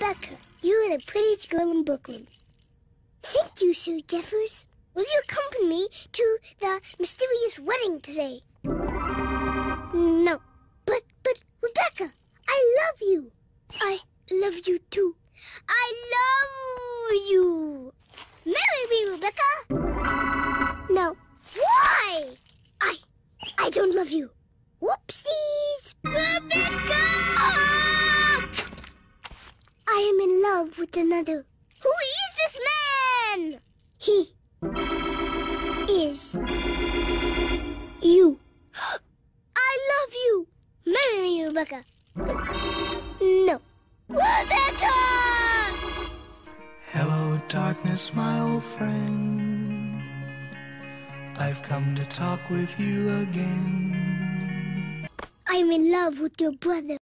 Rebecca, you are the prettiest girl in Brooklyn. Thank you, Sir Jeffers. Will you accompany me to the mysterious wedding today? No. But, Rebecca, I love you. I love you, too. I love you. Marry me, Rebecca. No. Why? I don't love you. Whoopsies. Rebecca! I am in love with another. Who is this man? He is you. I love you. Marry me, Rebecca. No. Rebecca! Hello, darkness, my old friend. I've come to talk with you again. I'm in love with your brother.